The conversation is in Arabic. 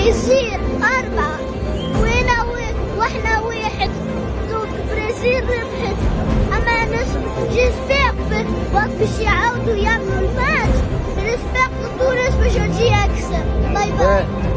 يصير 4 واحنا 1. دوك برازيل ربحت. اما جيسبيغ في وقت باش يعاودوا يعملوا الماتش، جيسبيغ تونس باش تجي اكثر. باي باي.